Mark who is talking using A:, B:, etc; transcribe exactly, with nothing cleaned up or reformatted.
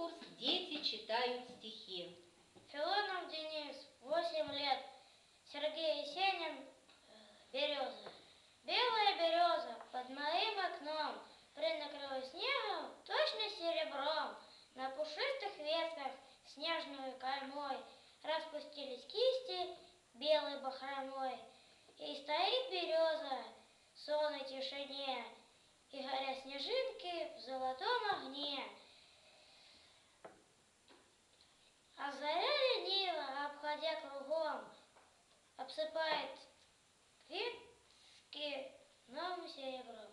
A: конкурс «Дети читают стихи».
B: Филонов Денис, восемь лет. Сергей Есенин, береза. Белая береза под моим окном принакрылась снегом, точно серебром. На пушистых ветках снежной каймой распустились кисти белой бахромой. И стоит береза в сонной тишине, и горят снежинки в золотом огне. А заря лениво, обходя кругом, обсыпает ветки новым серебром.